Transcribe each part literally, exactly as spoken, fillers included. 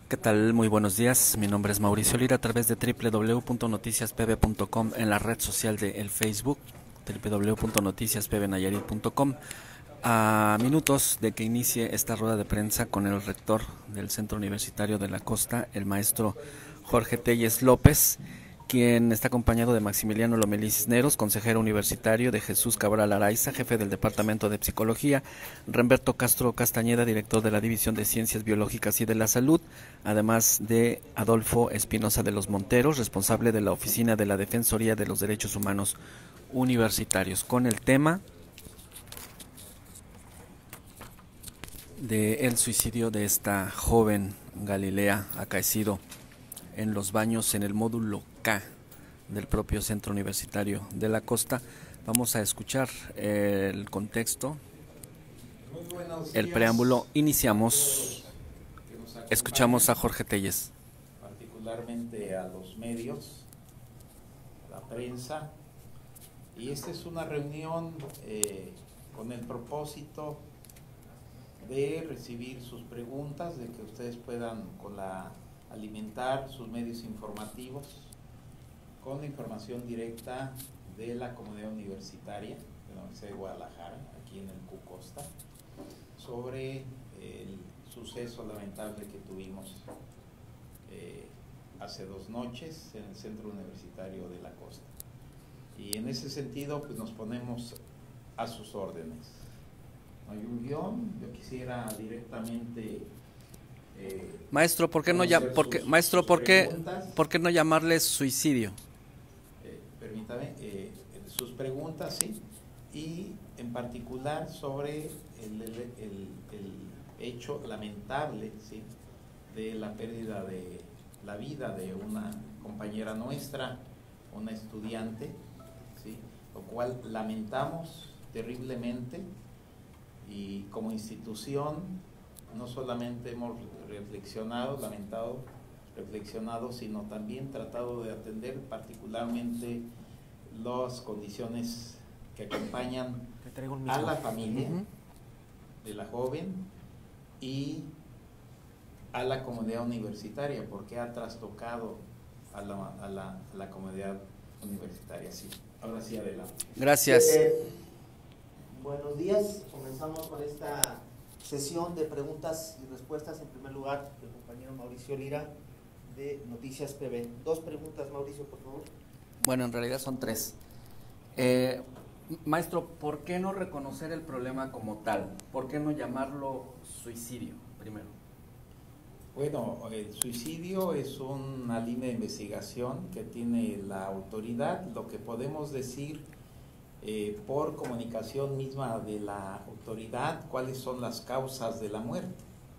¿Qué tal? Muy buenos días. Mi nombre es Mauricio Lira a través de w w w punto noticias p b punto com en la red social de el Facebook, w w w punto noticias p b nayarit punto com. A minutos de que inicie esta rueda de prensa con el rector del Centro Universitario de la Costa, el maestro Jorge Telles López, quien está acompañado de Maximiliano Lomelí Cisneros, consejero universitario, de Jesús Cabral Araiza, jefe del Departamento de Psicología, Remberto Castro Castañeda, director de la División de Ciencias Biológicas y de la Salud, además de Adolfo Espinosa de los Monteros, responsable de la Oficina de la Defensoría de los Derechos Humanos Universitarios, con el tema del suicidio de esta joven Galilea acaecido en los baños en el módulo K del propio Centro Universitario de la Costa. Vamos a escuchar el contexto, el preámbulo. Iniciamos, escuchamos a Jorge Telles. Particularmente a los medios, la prensa, y esta es una reunión eh, con el propósito de recibir sus preguntas, de que ustedes puedan con la alimentar sus medios informativos con la información directa de la comunidad universitaria de la Universidad de Guadalajara, aquí en el Q Costa, sobre el suceso lamentable que tuvimos eh, hace dos noches en el Centro Universitario de la Costa. Y en ese sentido, pues nos ponemos a sus órdenes. No hay un guión, yo quisiera directamente Eh, maestro, ¿por qué no ya, por qué, sus, maestro, sus ¿por qué, por qué no llamarles suicidio? Eh, permítame, eh, sus preguntas, sí, y en particular sobre el, el, el, el hecho lamentable, sí, de la pérdida de la vida de una compañera nuestra, una estudiante, sí, lo cual lamentamos terriblemente, y como institución no solamente hemos reflexionado, lamentado, reflexionado, sino también tratado de atender particularmente las condiciones que acompañan a la familia uh-huh. de la joven y a la comunidad universitaria, porque ha trastocado a la, a la, a la comunidad universitaria. Sí, ahora sí, adelante. Gracias. Eh, buenos días, comenzamos con esta sesión de preguntas y respuestas. En primer lugar, el compañero Mauricio Lira de Noticias P B. Dos preguntas, Mauricio, por favor. Bueno, en realidad son tres. Eh, maestro, ¿por qué no reconocer el problema como tal? ¿Por qué no llamarlo suicidio primero? Bueno, el suicidio es una línea de investigación que tiene la autoridad. Lo que podemos decir Eh, por comunicación misma de la autoridad, cuáles son las causas de la muerte.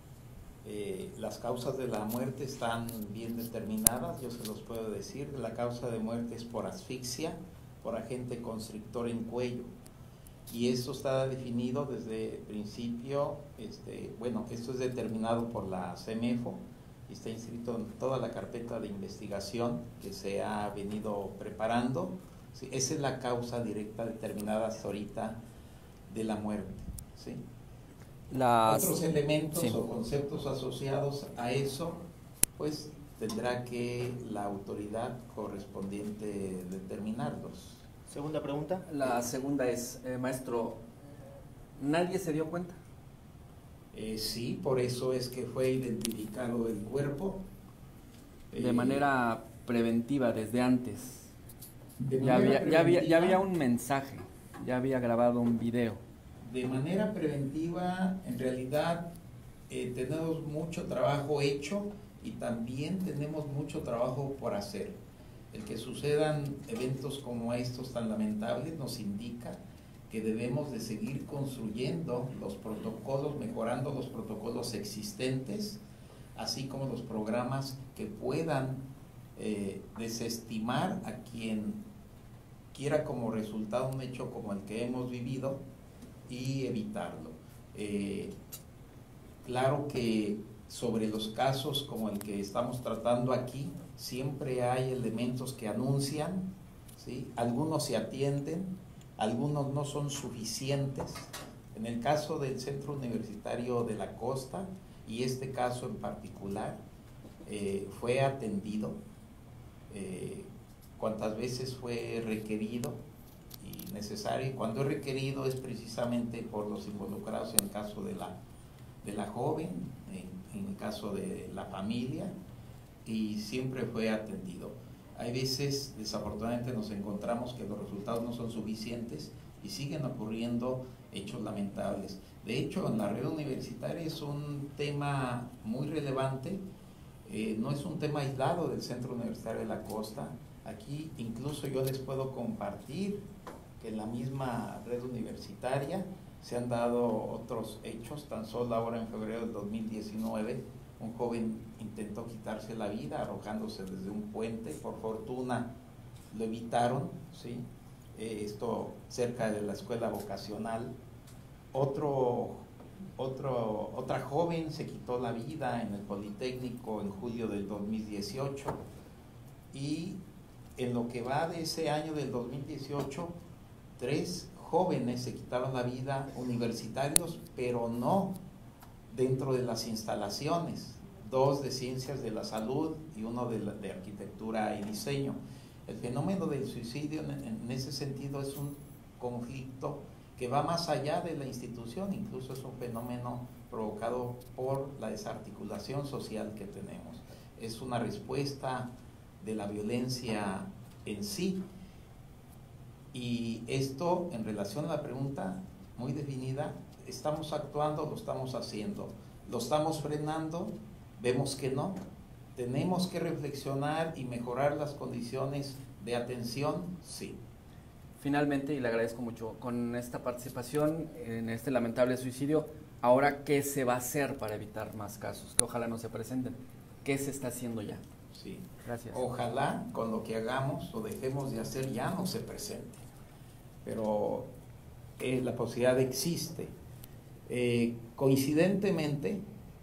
Eh, las causas de la muerte están bien determinadas, yo se los puedo decir. La causa de muerte es por asfixia, por agente constrictor en cuello, y esto está definido desde el principio. Este, bueno, esto es determinado por la CEMEFO y está inscrito en toda la carpeta de investigación que se ha venido preparando. Sí, esa es la causa directa determinada hasta ahorita de la muerte, ¿sí? Las... Otros elementos sí. o conceptos asociados a eso, pues tendrá que la autoridad correspondiente determinarlos. Segunda pregunta. La segunda es, eh, maestro, ¿nadie se dio cuenta? Eh, sí, por eso es que fue identificado el cuerpo. De eh, manera preventiva, desde antes. De ya, había, ya, había, ya había un mensaje, ya había grabado un video. De manera preventiva, en realidad, eh, tenemos mucho trabajo hecho y también tenemos mucho trabajo por hacer. El que sucedan eventos como estos tan lamentables nos indica que debemos de seguir construyendo los protocolos, mejorando los protocolos existentes, así como los programas que puedan eh, desestimar a quien quiera como resultado un hecho como el que hemos vivido y evitarlo. Eh, claro que sobre los casos como el que estamos tratando aquí, siempre hay elementos que anuncian, ¿sí? Algunos se atienden, algunos no son suficientes. En el caso del Centro Universitario de la Costa, y este caso en particular, eh, fue atendido, eh, cuantas veces fue requerido y necesario, y cuando es requerido es precisamente por los involucrados en el caso de la, de la joven, en, en el caso de la familia, y siempre fue atendido. Hay veces, desafortunadamente, nos encontramos que los resultados no son suficientes y siguen ocurriendo hechos lamentables. De hecho, en la red universitaria es un tema muy relevante, eh, no es un tema aislado del Centro Universitario de la Costa. Aquí incluso yo les puedo compartir que en la misma red universitaria se han dado otros hechos. Tan solo ahora en febrero del dos mil diecinueve, un joven intentó quitarse la vida arrojándose desde un puente. Por fortuna lo evitaron, ¿sí? Eh, esto cerca de la escuela vocacional. Otro, otro, otra joven se quitó la vida en el Politécnico en julio del dos mil dieciocho, y en lo que va de ese año del dos mil dieciocho, tres jóvenes se quitaron la vida, universitarios, pero no dentro de las instalaciones, dos de ciencias de la salud y uno de, la, de arquitectura y diseño. El fenómeno del suicidio en, en ese sentido es un conflicto que va más allá de la institución, incluso es un fenómeno provocado por la desarticulación social que tenemos. Es una respuesta de la violencia en sí. Y esto, en relación a la pregunta muy definida, estamos actuando, lo estamos haciendo, lo estamos frenando, vemos que no. ¿Tenemos que reflexionar y mejorar las condiciones de atención? Sí. Finalmente, y le agradezco mucho, con esta participación en este lamentable suicidio, ahora, ¿qué se va a hacer para evitar más casos? Que ojalá no se presenten. ¿Qué se está haciendo ya? Sí. Gracias. Ojalá con lo que hagamos o dejemos de hacer ya no se presente. Pero eh, la posibilidad existe. Eh, coincidentemente,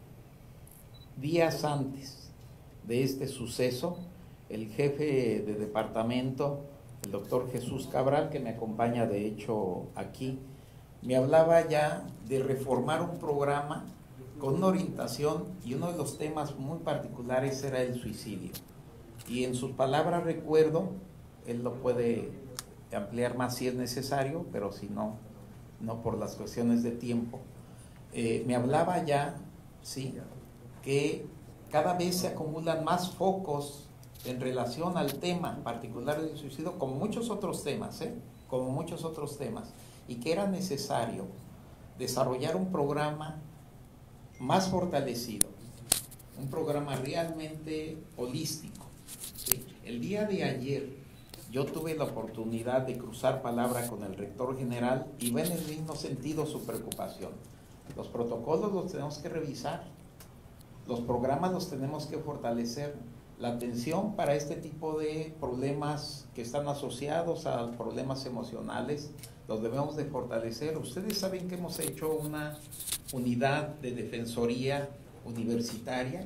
días antes de este suceso, el jefe de departamento, el doctor Jesús Cabral, que me acompaña de hecho aquí, me hablaba ya de reformar un programa con una orientación, y uno de los temas muy particulares era el suicidio. Y en sus palabras recuerdo, él lo puede ampliar más si es necesario, pero si no, no por las cuestiones de tiempo. Eh, me hablaba ya, sí, que cada vez se acumulan más focos en relación al tema particular del suicidio, como muchos otros temas, ¿eh? como muchos otros temas, y que era necesario desarrollar un programa más fortalecido, un programa realmente holístico, ¿sí? El día de ayer yo tuve la oportunidad de cruzar palabra con el rector general y va en el mismo sentido su preocupación. Los protocolos los tenemos que revisar, los programas los tenemos que fortalecer, la atención para este tipo de problemas que están asociados a problemas emocionales los debemos de fortalecer. Ustedes saben que hemos hecho una unidad de defensoría universitaria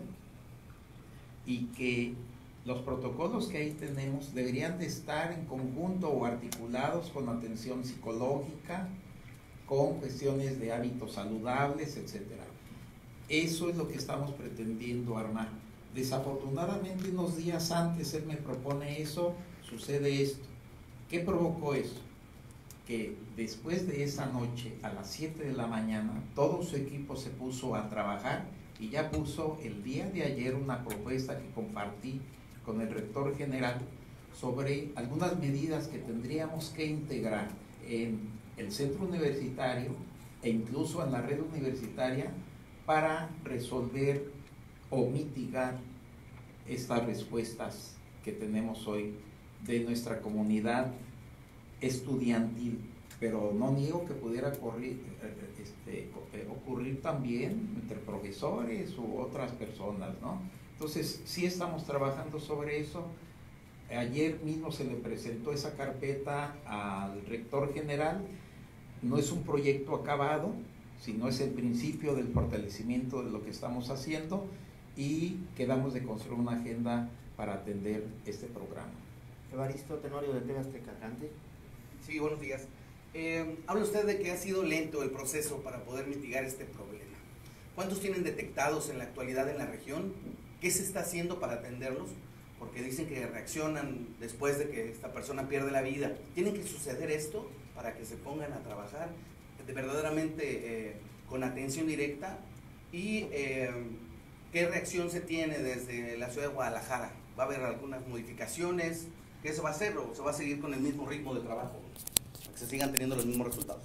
y que los protocolos que ahí tenemos deberían de estar en conjunto o articulados con atención psicológica, con cuestiones de hábitos saludables, etcétera. Eso es lo que estamos pretendiendo armar. Desafortunadamente, unos días antes él me propone eso, sucede esto. ¿Qué provocó eso? Que después de esa noche, a las siete de la mañana, todo su equipo se puso a trabajar y ya puso el día de ayer una propuesta que compartí con el rector general sobre algunas medidas que tendríamos que integrar en el centro universitario e incluso en la red universitaria para resolver o mitigar estas respuestas que tenemos hoy de nuestra comunidad estudiantil, pero no niego que pudiera ocurrir, este, ocurrir también entre profesores u otras personas, ¿no? Entonces, sí estamos trabajando sobre eso. Ayer mismo se le presentó esa carpeta al rector general. No es un proyecto acabado, sino es el principio del fortalecimiento de lo que estamos haciendo y quedamos de construir una agenda para atender este programa. Evaristo Tenorio de T V Azteca, Cante. Sí, buenos días. Eh, habla usted de que ha sido lento el proceso para poder mitigar este problema. ¿Cuántos tienen detectados en la actualidad en la región? ¿qué se está haciendo para atenderlos? Porque dicen que reaccionan después de que esta persona pierde la vida. ¿Tiene que suceder esto para que se pongan a trabajar de verdaderamente eh, con atención directa? ¿Y eh, qué reacción se tiene desde la ciudad de Guadalajara? ¿Va a haber algunas modificaciones? ¿Qué se va a hacer o se va a seguir con el mismo ritmo de trabajo? Para que se sigan teniendo los mismos resultados.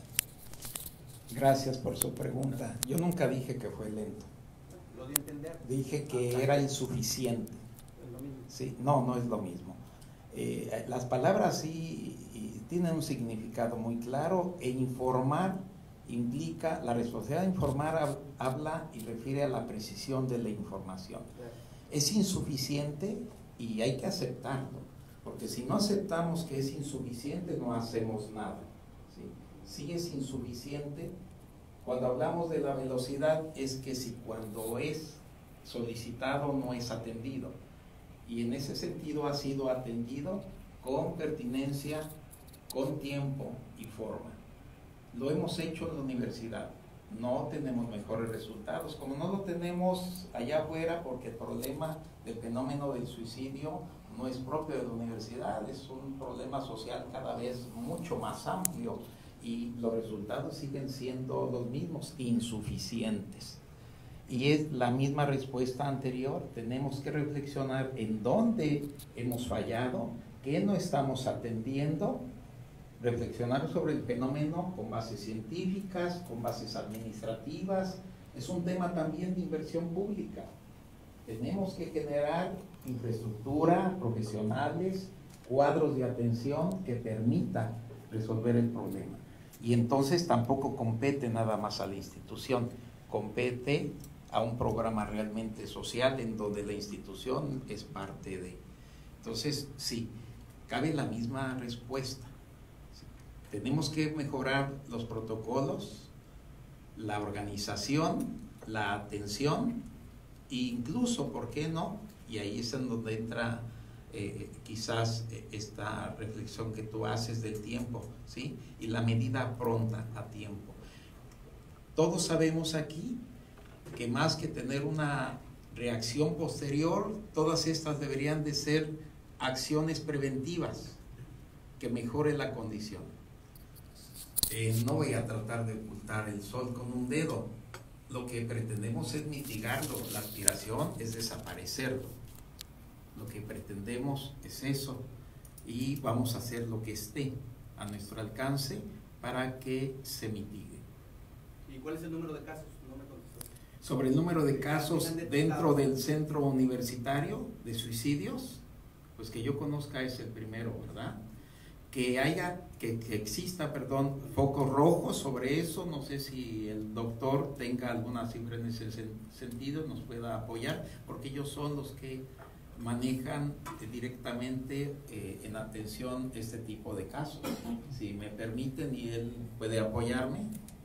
Gracias por su pregunta. Yo nunca dije que fue lento. Lo de entender. Dije que era insuficiente. Sí, no, no es lo mismo. Eh, las palabras sí tienen un significado muy claro, e informar implica, la responsabilidad de informar habla y refiere a la precisión de la información. Es insuficiente y hay que aceptarlo, porque si no aceptamos que es insuficiente no hacemos nada. Sí, sí es insuficiente. Cuando hablamos de la velocidad es que si cuando es solicitado no es atendido, y en ese sentido ha sido atendido con pertinencia, con tiempo y forma. Lo hemos hecho en la universidad, no tenemos mejores resultados, como no lo tenemos allá afuera, porque el problema del fenómeno del suicidio no es propio de la universidad, es un problema social cada vez mucho más amplio, y los resultados siguen siendo los mismos, insuficientes. Y es la misma respuesta anterior, tenemos que reflexionar en dónde hemos fallado, qué no estamos atendiendo, reflexionar sobre el fenómeno con bases científicas, con bases administrativas. Es un tema también de inversión pública. Tenemos que generar infraestructura, profesionales, cuadros de atención que permitan resolver el problema. Y entonces tampoco compete nada más a la institución, compete a un programa realmente social en donde la institución es parte de. Entonces, sí, cabe la misma respuesta. Tenemos que mejorar los protocolos, la organización, la atención, e incluso, ¿por qué no? Y ahí es en donde entra eh, quizás esta reflexión que tú haces del tiempo, ¿sí? Y la medida pronta a tiempo. Todos sabemos aquí que más que tener una reacción posterior, todas estas deberían de ser acciones preventivas que mejoren la condición. Eh, no voy a tratar de ocultar el sol con un dedo. Lo que pretendemos es mitigarlo, la aspiración es desaparecerlo. Lo que pretendemos es eso, y vamos a hacer lo que esté a nuestro alcance para que se mitigue. ¿Y cuál es el número de casos? No me contestó. Sobre el número de casos dentro del centro universitario de suicidios, pues que yo conozca es el primero, ¿verdad? Que haya, que, que exista, perdón, focos rojos sobre eso. No sé si el doctor tenga alguna cifra en ese sentido, nos pueda apoyar, porque ellos son los que manejan directamente eh, en atención este tipo de casos. Si me permiten y él puede apoyarme.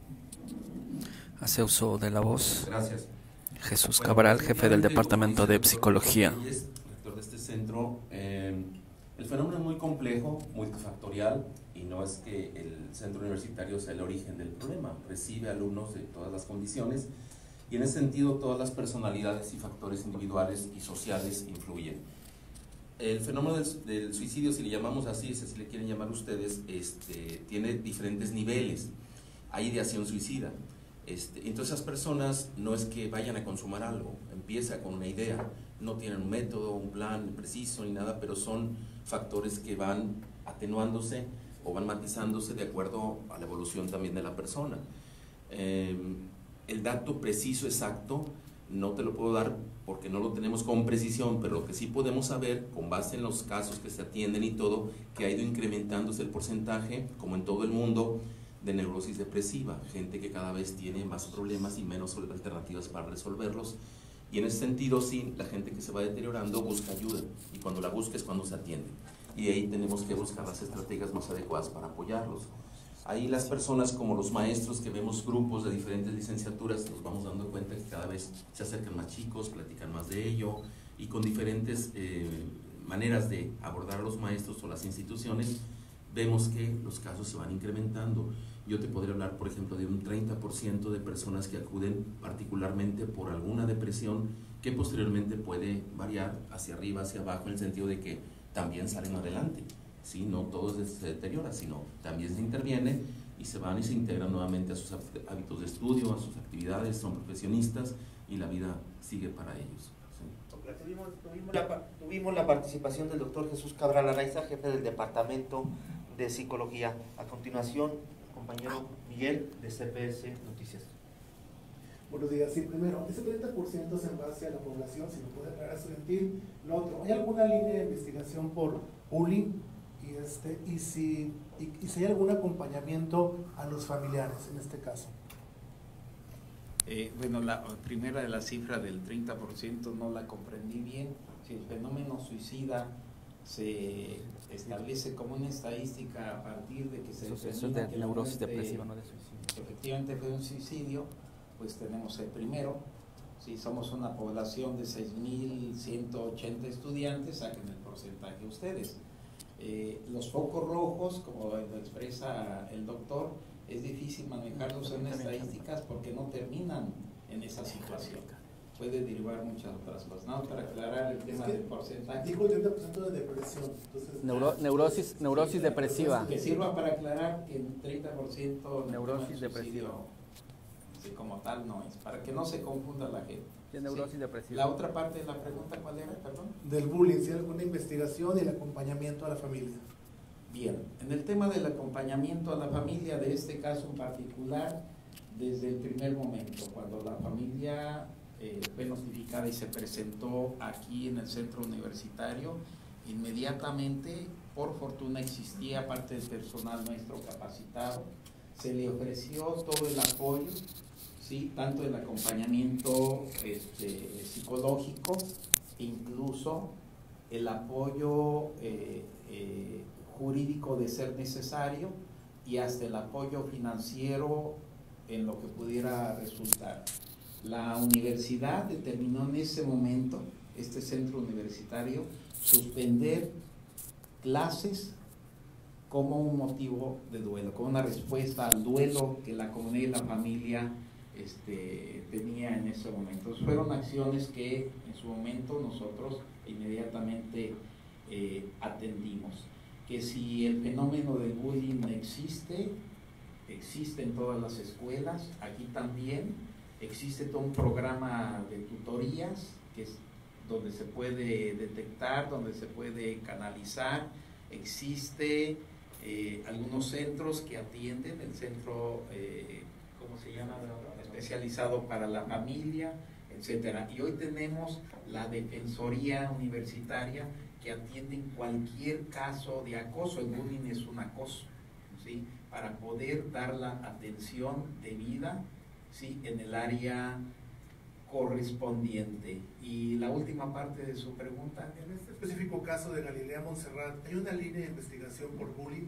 Hace uso de la voz. Gracias. Jesús Cabral, bueno, jefe del Departamento de Psicología. Es director de este centro. Eh, el fenómeno es muy complejo, multifactorial, y no es que el centro universitario sea el origen del problema. Recibe alumnos de todas las condiciones, y en ese sentido todas las personalidades y factores individuales y sociales influyen. El fenómeno del, del suicidio, si le llamamos así, si le quieren llamar ustedes, este, tiene diferentes niveles. Hay ideación suicida. Este, entonces esas personas no es que vayan a consumar algo, empieza con una idea, no tienen un método, un plan preciso ni nada, pero son factores que van atenuándose o van matizándose de acuerdo a la evolución también de la persona. Eh, el dato preciso, exacto, no te lo puedo dar porque no lo tenemos con precisión, pero lo que sí podemos saber, con base en los casos que se atienden y todo, que ha ido incrementándose el porcentaje, como en todo el mundo, de neurosis depresiva, gente que cada vez tiene más problemas y menos alternativas para resolverlos, y en ese sentido sí, la gente que se va deteriorando busca ayuda, y cuando la busca es cuando se atiende, y ahí tenemos que buscar las estrategias más adecuadas para apoyarlos. Ahí las personas como los maestros que vemos grupos de diferentes licenciaturas, nos vamos dando cuenta que cada vez se acercan más chicos, platican más de ello, y con diferentes eh, maneras de abordar a los maestros o las instituciones, vemos que los casos se van incrementando. Yo te podría hablar, por ejemplo, de un treinta por ciento de personas que acuden particularmente por alguna depresión que posteriormente puede variar hacia arriba, hacia abajo, en el sentido de que también salen adelante. ¿Sí? No todo se deteriora, sino también se interviene y se van y se integran nuevamente a sus hábitos de estudio, a sus actividades, son profesionistas y la vida sigue para ellos. ¿Sí? Tuvimos, tuvimos, la, tuvimos la participación del doctor Jesús Cabral Araiza, jefe del Departamento de Psicología. A continuación, compañero Miguel, de C P S Noticias. Buenos días. Sí, primero, ese treinta por ciento es en base a la población, si lo puede aclarar estudiantil. Lo otro, ¿hay alguna línea de investigación por bullying? Y, este, y, si, y, y si hay algún acompañamiento a los familiares en este caso. Eh, bueno, la primera de la cifra del treinta por ciento no la comprendí bien. Si el fenómeno suicida se establece como una estadística a partir de que se determina que neurosis muerte, depresiva, no de suicidio. Efectivamente fue un suicidio, pues tenemos el primero. Si somos una población de seis mil ciento ochenta estudiantes, saquen el porcentaje ustedes. Eh, los focos rojos, como lo expresa el doctor, es difícil manejarlos en estadísticas porque no terminan en esa situación. Puede derivar muchas otras cosas. ¿No? Para aclarar el tema del porcentaje. Dijo el treinta por ciento de depresión. Entonces, Neuro, neurosis neurosis depresiva. Que sirva para aclarar que el treinta por ciento neurosis depresiva. Sí, como tal no es, para que no se confunda la gente. Sí, neurosis sí. depresiva. La otra parte de la pregunta, ¿cuál era? Perdón. Del bullying, si hay alguna investigación y el acompañamiento a la familia. Bien, en el tema del acompañamiento a la familia, de este caso en particular, desde el primer momento, cuando la familia eh, fue notificada y se presentó aquí en el centro universitario, inmediatamente, por fortuna, existía parte del personal nuestro capacitado, se le ofreció todo el apoyo, ¿sí? Tanto el acompañamiento este, psicológico, incluso el apoyo eh, eh, jurídico de ser necesario y hasta el apoyo financiero en lo que pudiera resultar. La universidad determinó en ese momento, este centro universitario, suspender clases como un motivo de duelo, como una respuesta al duelo que la comunidad y la familia este, tenía en ese momento. Fueron acciones que en su momento nosotros inmediatamente eh, atendimos. Que si el fenómeno del bullying existe, existe en todas las escuelas, aquí también existe todo un programa de tutorías que es donde se puede detectar, donde se puede canalizar, existe eh, algunos centros que atienden, el centro, eh, ¿cómo se llama? Especializado para la familia, etcétera. Y hoy tenemos la Defensoría Universitaria que atienden cualquier caso de acoso. El bullying es un acoso, ¿sí? Para poder dar la atención debida, ¿sí? En el área correspondiente. Y la última parte de su pregunta. En este específico caso de Galilea Montserrat, ¿hay una línea de investigación por bullying?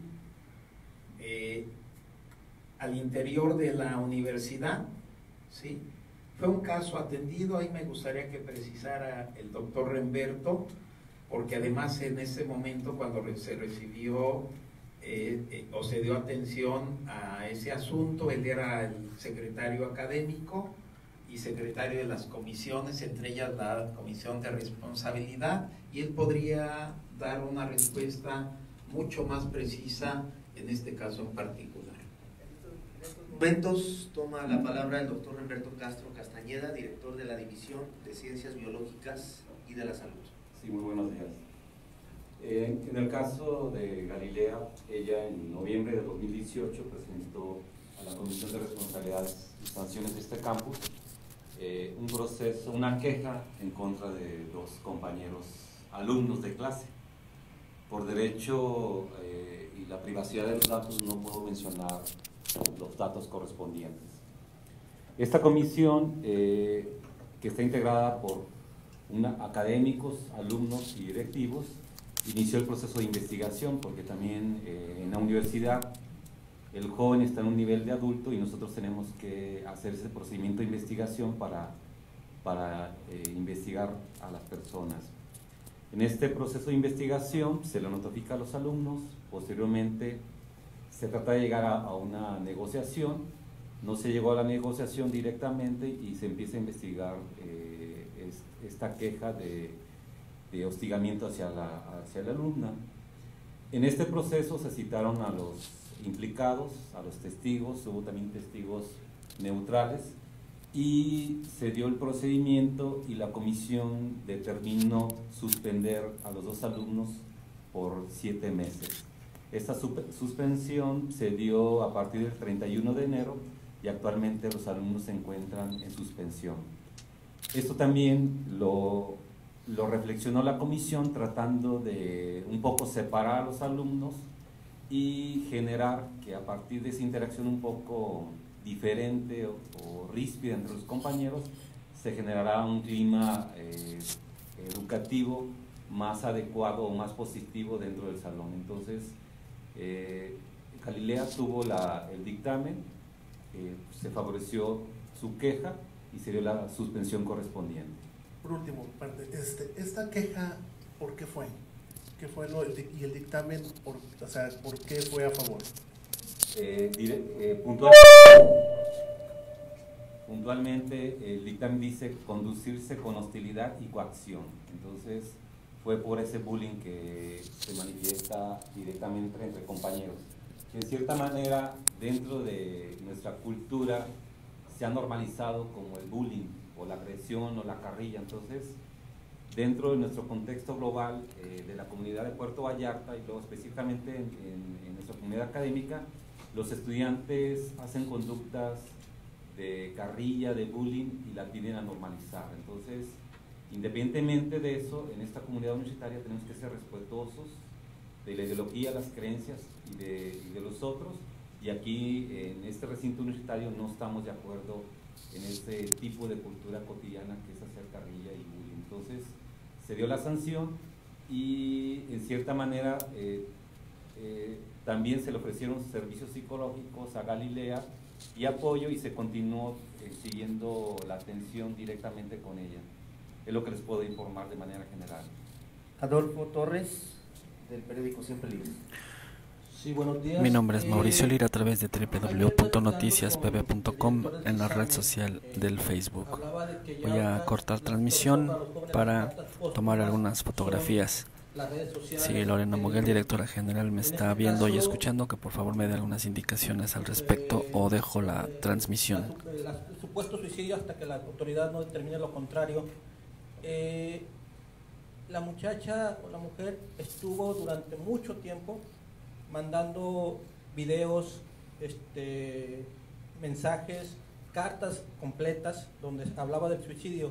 Eh, al interior de la universidad, ¿sí? Fue un caso atendido, ahí me gustaría que precisara el doctor Remberto, porque además en ese momento cuando se recibió eh, eh, o se dio atención a ese asunto, él era el secretario académico y secretario de las comisiones, entre ellas la comisión de responsabilidad, y él podría dar una respuesta mucho más precisa en este caso en particular. En estos momentos toma la palabra el doctor Remberto Castro Castañeda, director de la División de Ciencias Biológicas y de la Salud. Sí, muy buenos días. Eh, en el caso de Galilea, ella en noviembre de dos mil dieciocho presentó a la Comisión de Responsabilidades y Sanciones de este campus eh, un proceso, una queja en contra de dos compañeros alumnos de clase. Por derecho eh, y la privacidad de los datos no puedo mencionar los datos correspondientes. Esta comisión, eh, que está integrada por una, académicos, alumnos y directivos, inició el proceso de investigación porque también eh, en la universidad el joven está en un nivel de adulto y nosotros tenemos que hacer ese procedimiento de investigación para, para eh, investigar a las personas. En este proceso de investigación se le notifica a los alumnos, posteriormente se trata de llegar a, a una negociación, no se llegó a la negociación directamente y se empieza a investigar eh, es, esta queja de, de hostigamiento hacia la, hacia la alumna. En este proceso se citaron a los implicados, a los testigos, hubo también testigos neutrales, y se dio el procedimiento y la comisión determinó suspender a los dos alumnos por siete meses. Esta suspensión se dio a partir del treinta y uno de enero y actualmente los alumnos se encuentran en suspensión. Esto también lo, lo reflexionó la comisión tratando de un poco separar a los alumnos y generar que a partir de esa interacción un poco diferente o, o ríspida entre los compañeros, se generará un clima eh, educativo más adecuado o más positivo dentro del salón. Entonces, eh, Galilea tuvo la, el dictamen, eh, se favoreció su queja y se dio la suspensión correspondiente. Por último, parte, este, esta queja, ¿por qué fue? ¿Qué fue lo, el, y el dictamen, por, o sea, ¿por qué fue a favor? Eh, dire, eh, puntual, puntualmente el dictamen dice conducirse con hostilidad y coacción. Entonces fue por ese bullying que se manifiesta directamente entre compañeros. En cierta manera, dentro de nuestra cultura se ha normalizado como el bullying o la agresión o la carrilla. Entonces, dentro de nuestro contexto global eh, de la comunidad de Puerto Vallarta y luego específicamente en, en, en nuestra comunidad académica, los estudiantes hacen conductas de carrilla, de bullying y la tienden a normalizar. Entonces, independientemente de eso, en esta comunidad universitaria tenemos que ser respetuosos de la ideología, las creencias y de, y de los otros. Y aquí, en este recinto universitario, no estamos de acuerdo en este tipo de cultura cotidiana que es hacer carrilla y bullying. Entonces, se dio la sanción y, en cierta manera, eh, eh, también se le ofrecieron servicios psicológicos a Galilea y apoyo, y se continuó eh, siguiendo la atención directamente con ella. Es lo que les puedo informar de manera general. Adolfo Torres, del periódico Siempre Libre. Sí, buenos días. Mi nombre es Mauricio eh, Lira a través de doble u doble u doble u punto noticias p b punto com en la red social del Facebook. Voy a cortar transmisión para tomar algunas fotografías. Si Lorena Moguel, directora general, me está viendo y escuchando, que por favor me dé algunas indicaciones al respecto o dejo la transmisión. El supuesto suicidio hasta que la autoridad no determine lo contrario. Eh, la muchacha o la mujer estuvo durante mucho tiempo mandando videos, este, mensajes, cartas completas donde hablaba del suicidio.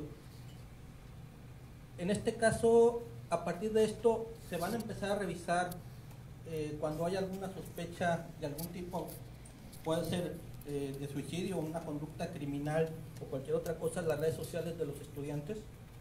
En este caso, a partir de esto, se van a empezar a revisar eh, cuando haya alguna sospecha de algún tipo, puede ser eh, de suicidio, una conducta criminal o cualquier otra cosa, las redes sociales de los estudiantes.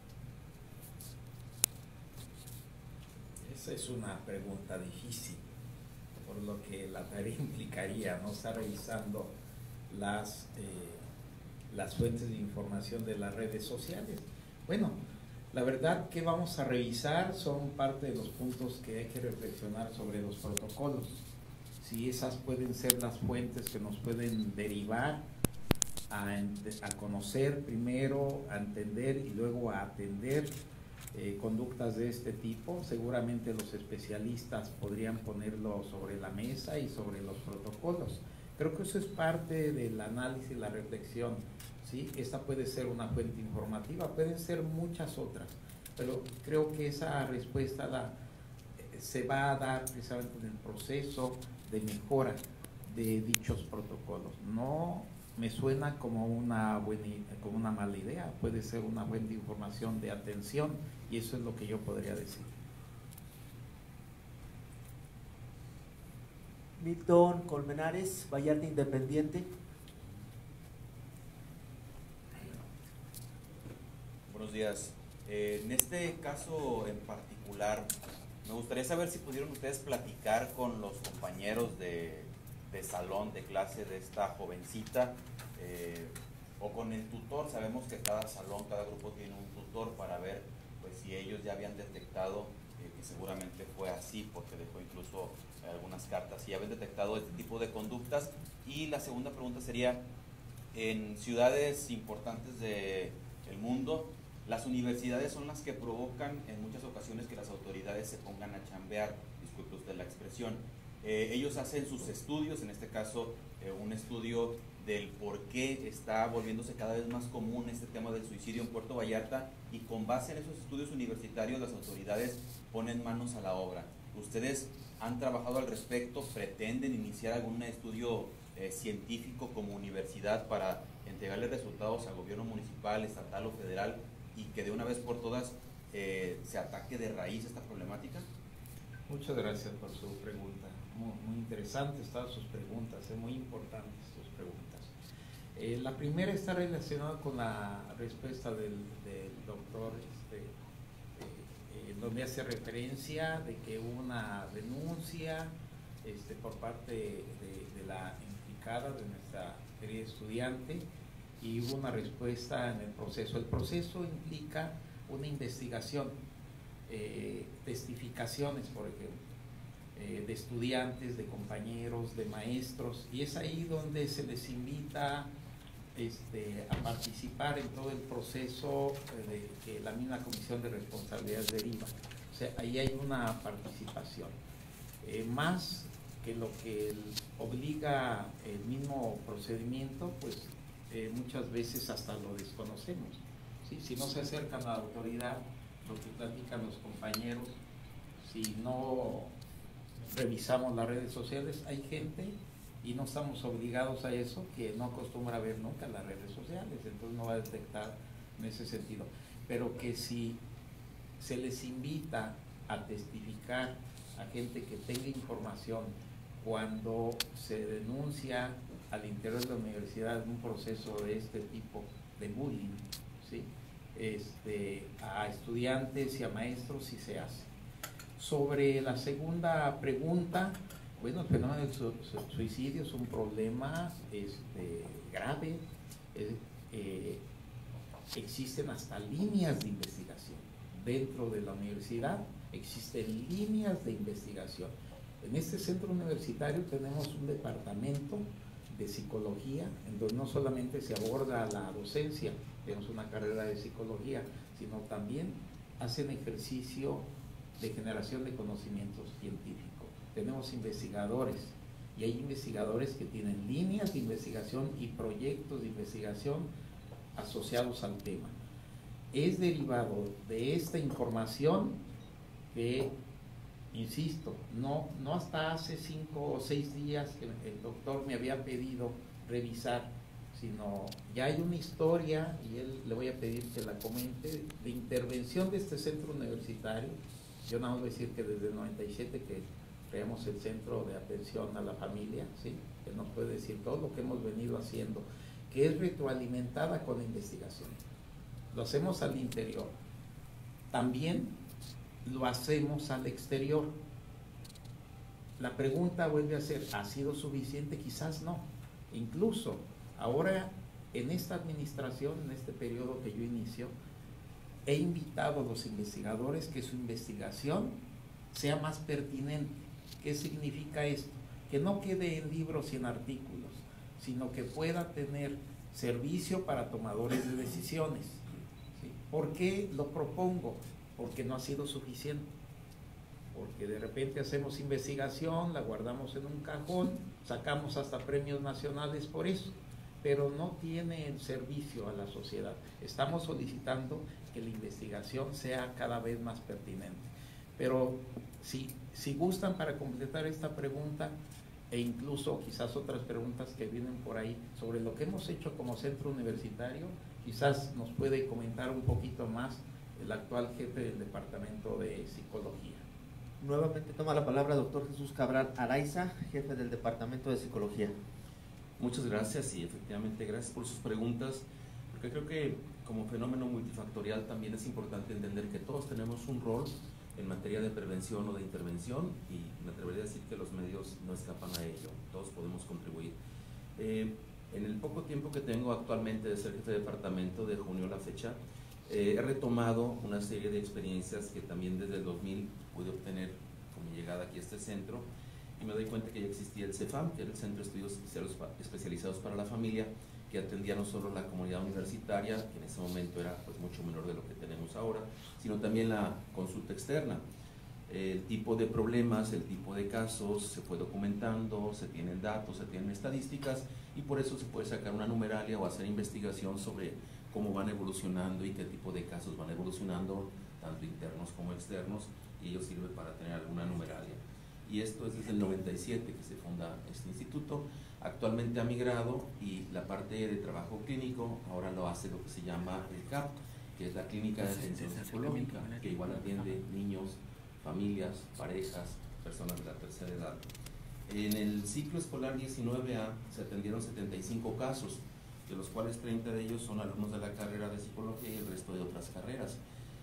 Esa es una pregunta difícil, por lo que la tarea implicaría no estar revisando las, eh, las fuentes de información de las redes sociales. Bueno, la verdad que vamos a revisar son parte de los puntos que hay que reflexionar sobre los protocolos. Si esas pueden ser las fuentes que nos pueden derivar a, a conocer primero, a entender y luego a atender eh, conductas de este tipo, seguramente los especialistas podrían ponerlo sobre la mesa y sobre los protocolos. Creo que eso es parte del análisis y la reflexión. ¿Sí? Esta puede ser una fuente informativa, pueden ser muchas otras, pero creo que esa respuesta la, eh, se va a dar precisamente en el proceso de mejora de dichos protocolos. No me suena como una, buena, como una mala idea, puede ser una fuente de información de atención, y eso es lo que yo podría decir. Milton Colmenares, Vallarta Independiente. Buenos días. Eh, en este caso en particular, me gustaría saber si pudieron ustedes platicar con los compañeros de, de salón, de clase de esta jovencita, eh, o con el tutor. Sabemos que cada salón, cada grupo tiene un tutor para ver pues si ellos ya habían detectado, eh, que seguramente fue así, porque dejó incluso algunas cartas, si habían detectado este tipo de conductas. Y la segunda pregunta sería, en ciudades importantes del mundo, las universidades son las que provocan en muchas ocasiones que las autoridades se pongan a chambear, disculpe usted la expresión. Eh, ellos hacen sus estudios, en este caso eh, un estudio del por qué está volviéndose cada vez más común este tema del suicidio en Puerto Vallarta, y con base en esos estudios universitarios las autoridades ponen manos a la obra. ¿Ustedes han trabajado al respecto? ¿Pretenden iniciar algún estudio eh, científico como universidad para entregarle resultados al gobierno municipal, estatal o federal, y que de una vez por todas eh, se ataque de raíz esta problemática? Muchas gracias por su pregunta. Muy, muy interesantes todas sus preguntas, es muy importantes sus preguntas. Eh, la primera está relacionada con la respuesta del, del doctor, este, eh, eh, donde hace referencia de que hubo una denuncia este, por parte de, de la implicada, de nuestra querida estudiante, y hubo una respuesta en el proceso. El proceso implica una investigación, eh, testificaciones, por ejemplo, eh, de estudiantes, de compañeros, de maestros, y es ahí donde se les invita este, a participar en todo el proceso de que la misma Comisión de Responsabilidades deriva. O sea, ahí hay una participación. Eh, más que lo que el, obliga el mismo procedimiento, pues eh, muchas veces hasta lo desconocemos. ¿Sí? Si no se acercan a la autoridad, lo que platican los compañeros, si no revisamos las redes sociales, hay gente, y no estamos obligados a eso, que no acostumbra a ver nunca las redes sociales, entonces no va a detectar en ese sentido. Pero que si se les invita a testificar a gente que tenga información cuando se denuncia al interior de la universidad un proceso de este tipo de bullying, ¿sí? este, a estudiantes y a maestros, sí se hace. Sobre la segunda pregunta, bueno, el fenómeno del su su suicidio es un problema este, grave. Eh, eh, existen hasta líneas de investigación dentro de la universidad, existen líneas de investigación. En este centro universitario tenemos un departamento de psicología, en donde no solamente se aborda la docencia, tenemos una carrera de psicología, sino también hacen ejercicio de generación de conocimientos científicos. Tenemos investigadores, y hay investigadores que tienen líneas de investigación y proyectos de investigación asociados al tema. Es derivado de esta información que, insisto, no, no hasta hace cinco o seis días que el doctor me había pedido revisar, sino ya hay una historia, y él le voy a pedir que la comente, de intervención de este centro universitario. Yo nada más voy a decir que desde el noventa y siete que creamos el Centro de Atención a la Familia, ¿sí? Que nos puede decir todo lo que hemos venido haciendo, que es retroalimentada con la investigación. Lo hacemos al interior. También lo hacemos al exterior. La pregunta vuelve a ser, ¿ha sido suficiente? Quizás no. Incluso ahora, en esta administración, en este periodo que yo inicio, he invitado a los investigadores que su investigación sea más pertinente. ¿Qué significa esto? Que no quede en libros y en artículos, sino que pueda tener servicio para tomadores de decisiones. ¿Sí? ¿Por qué lo propongo? Porque no ha sido suficiente. Porque de repente hacemos investigación, la guardamos en un cajón, sacamos hasta premios nacionales por eso, pero no tiene el servicio a la sociedad. Estamos solicitando que la investigación sea cada vez más pertinente. Pero si, si gustan, para completar esta pregunta, e incluso quizás otras preguntas que vienen por ahí sobre lo que hemos hecho como centro universitario, quizás nos puede comentar un poquito más el actual jefe del Departamento de Psicología. Nuevamente toma la palabra doctor Jesús Cabral Araiza, jefe del Departamento de Psicología. Muchas gracias, y efectivamente gracias por sus preguntas, porque creo que como fenómeno multifactorial también es importante entender que todos tenemos un rol en materia de prevención o de intervención, y me atrevería a decir que los medios no escapan a ello, todos podemos contribuir. Eh, en el poco tiempo que tengo actualmente de ser jefe de departamento, de junio a la fecha, eh, he retomado una serie de experiencias que también desde el dos mil pude obtener con mi llegada aquí a este centro, y me doy cuenta que ya existía el CEFAM, que era el Centro de Estudios Especializados para la Familia, que atendía no solo la comunidad universitaria, que en ese momento era pues mucho menor de lo que tenemos ahora, sino también la consulta externa. El tipo de problemas, el tipo de casos se fue documentando, se tienen datos, se tienen estadísticas, y por eso se puede sacar una numeralia o hacer investigación sobre cómo van evolucionando y qué tipo de casos van evolucionando, tanto internos como externos, y ello sirve para tener alguna numeralia. Y esto es desde el noventa y siete que se funda este instituto. Actualmente ha migrado, y la parte de trabajo clínico ahora lo hace lo que se llama el C A P, que es la Clínica de Atención Psicológica, que igual atiende niños, familias, parejas, personas de la tercera edad. En el ciclo escolar diecinueve A se atendieron setenta y cinco casos, de los cuales treinta de ellos son alumnos de la carrera de psicología y el resto de otras carreras.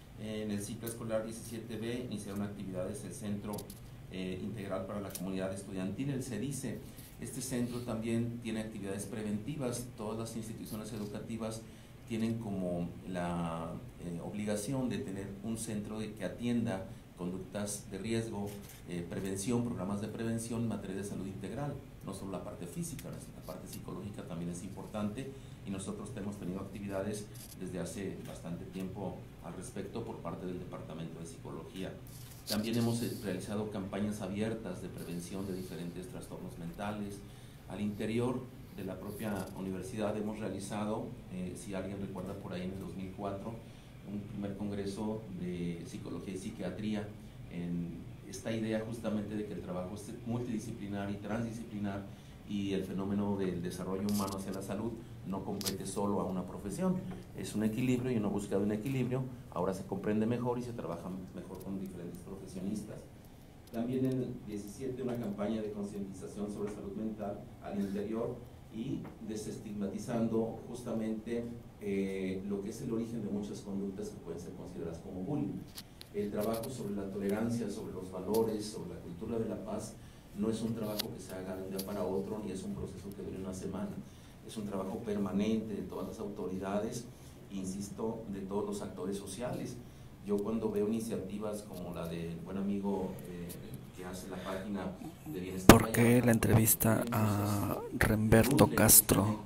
En el ciclo escolar diecisiete B iniciaron actividades el Centro eh, Integral para la Comunidad Estudiantil, el CEDICE. Este centro también tiene actividades preventivas. Todas las instituciones educativas tienen como la eh, obligación de tener un centro de, que atienda conductas de riesgo, eh, prevención, programas de prevención en materia de salud integral, no solo la parte física, la parte psicológica también es importante, y nosotros hemos tenido actividades desde hace bastante tiempo al respecto por parte del Departamento de Psicología. También hemos realizado campañas abiertas de prevención de diferentes trastornos mentales. Al interior de la propia universidad hemos realizado, eh, si alguien recuerda por ahí en el dos mil cuatro, un primer congreso de psicología y psiquiatría, en esta idea justamente de que el trabajo es multidisciplinar y transdisciplinar, y el fenómeno del desarrollo humano hacia la salud no compete solo a una profesión, es un equilibrio y una búsqueda de un equilibrio. Ahora se comprende mejor y se trabaja mejor con diferentes profesionistas. También en el diecisiete una campaña de concientización sobre salud mental al interior y desestigmatizando justamente eh, lo que es el origen de muchas conductas que pueden ser consideradas como bullying. El trabajo sobre la tolerancia, sobre los valores, sobre la cultura de la paz, no es un trabajo que se haga de un día para otro, ni es un proceso que dure una semana. Es un trabajo permanente de todas las autoridades, insisto, de todos los actores sociales. Yo cuando veo iniciativas como la del buen amigo eh, que hace la página de bienestar. ¿Por qué la entrevista a Remberto Castro?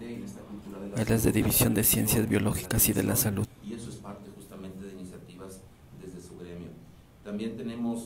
Él es de División de Ciencias Biológicas y de la Salud. Y eso es parte justamente de iniciativas desde su gremio. También tenemos,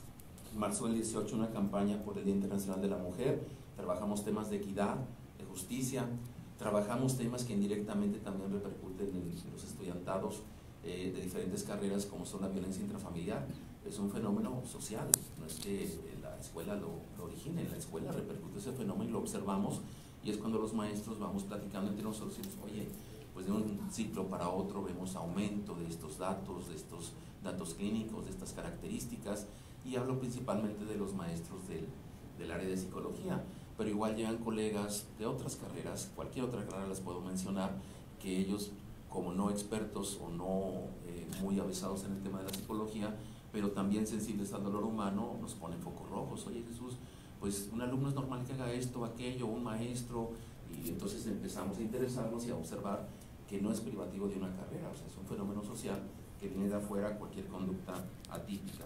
marzo del dieciocho, una campaña por el Día Internacional de la Mujer. Trabajamos temas de equidad, de justicia, trabajamos temas que indirectamente también repercuten en los estudiantados eh, de diferentes carreras, como son la violencia intrafamiliar. Es un fenómeno social, no es que la escuela lo, lo origine, en la escuela repercute ese fenómeno y lo observamos, y es cuando los maestros vamos platicando entre nosotros y decimos, oye, pues de un ciclo para otro vemos aumento de estos datos, de estos datos clínicos, de estas características, y hablo principalmente de los maestros del, del área de psicología, pero igual llegan colegas de otras carreras, cualquier otra carrera las puedo mencionar, que ellos, como no expertos o no eh, muy avesados en el tema de la psicología, pero también sensibles al dolor humano, nos ponen focos rojos. Oye, Jesús, pues un alumno es normal que haga esto, aquello, un maestro, y entonces empezamos a interesarnos y a observar que no es privativo de una carrera, o sea, es un fenómeno social que viene de afuera, cualquier conducta atípica.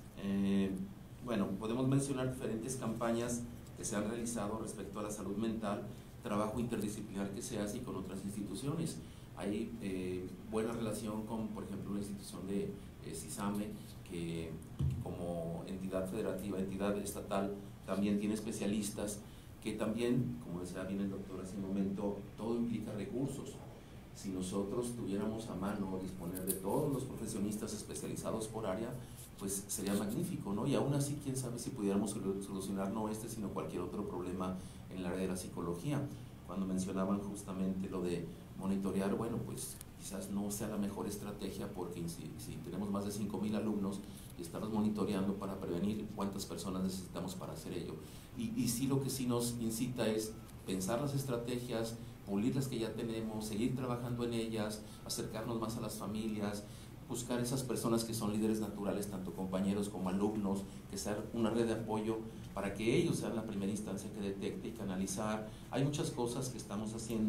Eh, bueno, podemos mencionar diferentes campañas que se han realizado respecto a la salud mental, trabajo interdisciplinar que se hace y con otras instituciones. Hay eh, buena relación con, por ejemplo, la institución de eh, CISAME, que como entidad federativa, entidad estatal, también tiene especialistas, que también, como decía bien el doctor hace un momento, todo implica recursos. Si nosotros tuviéramos a mano disponer de todos los profesionistas especializados por área, pues sería magnífico, ¿no? Y aún así, quién sabe si pudiéramos solucionar no este, sino cualquier otro problema en el área de la psicología. Cuando mencionaban justamente lo de monitorear, bueno, pues quizás no sea la mejor estrategia, porque si, si tenemos más de cinco mil alumnos y estamos monitoreando para prevenir, cuántas personas necesitamos para hacer ello. Y, y sí, lo que sí nos incita es pensar las estrategias, pulir las que ya tenemos, seguir trabajando en ellas, acercarnos más a las familias, buscar esas personas que son líderes naturales, tanto compañeros como alumnos, que sea una red de apoyo para que ellos sean la primera instancia que detecte y canalizar. Hay muchas cosas que estamos haciendo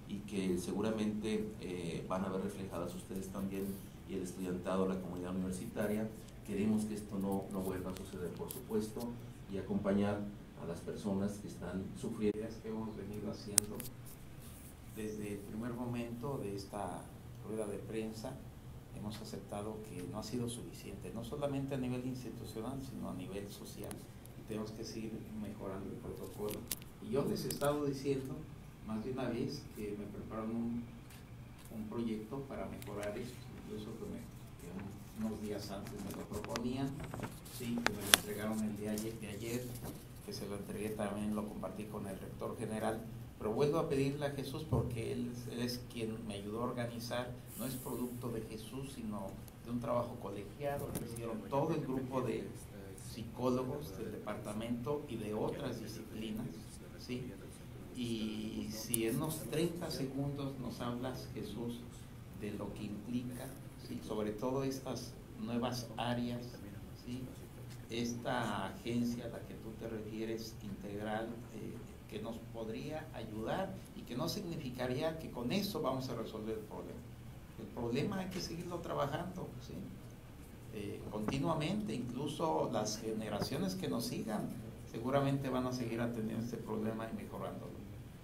y que seguramente eh, van a ver reflejadas ustedes también y el estudiantado, la comunidad universitaria. Queremos que esto no, no vuelva a suceder, por supuesto, y acompañar a las personas que están sufriendo. Que hemos venido haciendo desde el primer momento de esta rueda de prensa, hemos aceptado que no ha sido suficiente, no solamente a nivel institucional, sino a nivel social, y tenemos que seguir mejorando el protocolo. Y yo les he estado diciendo más de una vez que me prepararon un, un proyecto para mejorar esto, incluso que, me, que unos días antes me lo proponían, sí, que me lo entregaron el día de ayer, que se lo entregué también, lo compartí con el rector general, pero vuelvo a pedirle a Jesús porque él, él es quien me ayudó a organizar, no es producto de Jesús, sino de un trabajo colegiado que hicieron todo el grupo de psicólogos del departamento y de otras disciplinas, ¿sí? Y si en unos treinta segundos nos hablas, Jesús, de lo que implica, ¿sí? Sobre todo estas nuevas áreas, ¿sí? Esta agencia a la que tú te refieres, integral, eh, que nos podría ayudar y que no significaría que con eso vamos a resolver el problema. El problema hay que seguirlo trabajando, ¿sí? eh, continuamente, incluso las generaciones que nos sigan seguramente van a seguir atendiendo este problema y mejorándolo.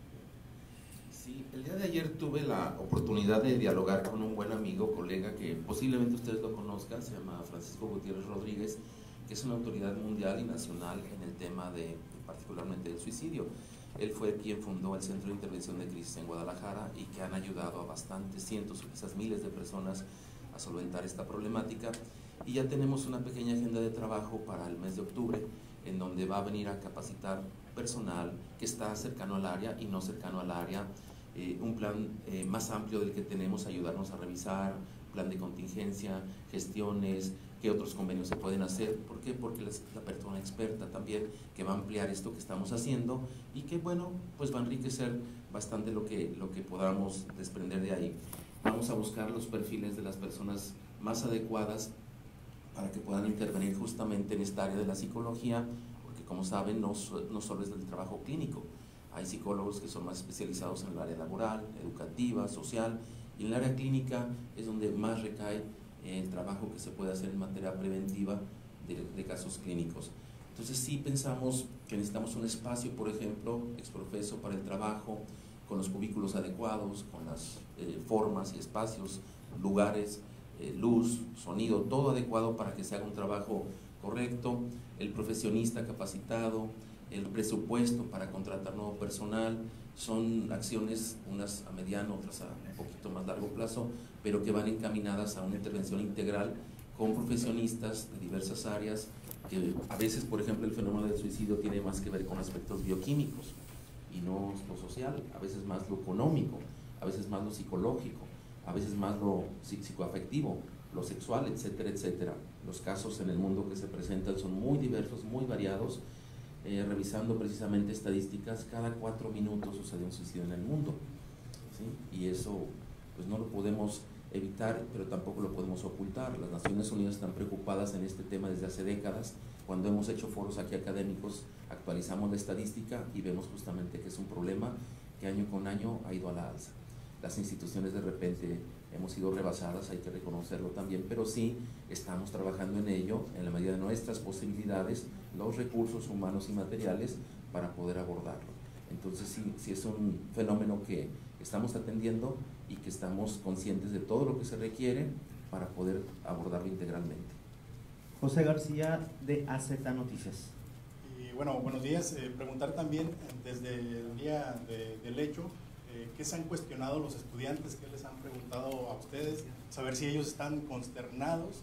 Sí, el día de ayer tuve la oportunidad de dialogar con un buen amigo, colega, que posiblemente ustedes lo conozcan, se llama Francisco Gutiérrez Rodríguez, que es una autoridad mundial y nacional en el tema de, particularmente del suicidio. Él fue quien fundó el Centro de Intervención de Crisis en Guadalajara y que han ayudado a bastantes, cientos o quizás miles de personas a solventar esta problemática. Y ya tenemos una pequeña agenda de trabajo para el mes de octubre, en donde va a venir a capacitar personal que está cercano al área y no cercano al área, eh, un plan eh, más amplio del que tenemos, ayudarnos a revisar, plan de contingencia, gestiones, qué otros convenios se pueden hacer. ¿Por qué? Porque es la persona experta también que va a ampliar esto que estamos haciendo y que, bueno, pues va a enriquecer bastante lo que, lo que podamos desprender de ahí. Vamos a buscar los perfiles de las personas más adecuadas para que puedan intervenir justamente en esta área de la psicología, porque como saben, no, no solo es del trabajo clínico, hay psicólogos que son más especializados en el área laboral, educativa, social, y en el área clínica es donde más recae el trabajo que se puede hacer en materia preventiva de, de casos clínicos. Entonces sí pensamos que necesitamos un espacio, por ejemplo, exprofeso para el trabajo, con los cubículos adecuados, con las eh, formas y espacios, lugares, eh, luz, sonido, todo adecuado para que se haga un trabajo correcto, el profesionista capacitado, el presupuesto para contratar nuevo personal. Son acciones, unas a mediano, otras a un poquito más largo plazo, pero que van encaminadas a una intervención integral con profesionistas de diversas áreas, que a veces, por ejemplo, el fenómeno del suicidio tiene más que ver con aspectos bioquímicos y no lo social, a veces más lo económico, a veces más lo psicológico, a veces más lo psicoafectivo, lo sexual, etcétera, etcétera. Los casos en el mundo que se presentan son muy diversos, muy variados. Eh, revisando precisamente estadísticas, cada cuatro minutos sucede un suicidio en el mundo, ¿sí? Y eso pues no lo podemos evitar, pero tampoco lo podemos ocultar. Las Naciones Unidas están preocupadas en este tema desde hace décadas. Cuando hemos hecho foros aquí académicos, actualizamos la estadística y vemos justamente que es un problema que año con año ha ido a la alza. Las instituciones de repente hemos sido rebasadas, hay que reconocerlo también, pero sí estamos trabajando en ello, en la medida de nuestras posibilidades, los recursos humanos y materiales para poder abordarlo. Entonces sí, sí es un fenómeno que estamos atendiendo y que estamos conscientes de todo lo que se requiere para poder abordarlo integralmente. José García, de A Z Noticias. Y bueno, buenos días. Eh, preguntar también desde el día de, del hecho, eh, ¿qué se han cuestionado los estudiantes? ¿Qué les han preguntado a ustedes? Saber si ellos están consternados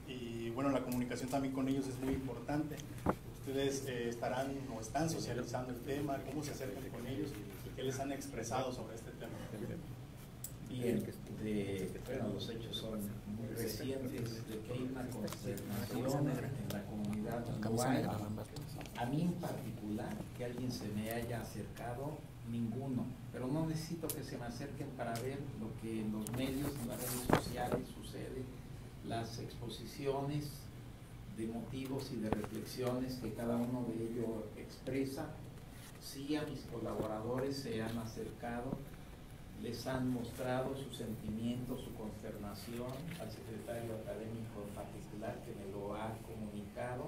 y bueno, la comunicación también con ellos es muy importante. Ustedes eh, estarán o están socializando el tema, cómo se acercan con ellos y qué les han expresado sobre este tema. Bien, de, bueno, los hechos son muy recientes, de que hay una consternación en la comunidad. No hay, a mí en particular, que alguien se me haya acercado, ninguno, pero no necesito que se me acerquen para ver lo que en los medios, en las redes sociales sucede, las exposiciones de motivos y de reflexiones que cada uno de ellos expresa. Sí, a mis colaboradores se han acercado les han mostrado su sentimiento, su consternación, al secretario académico en particular, que me lo ha comunicado,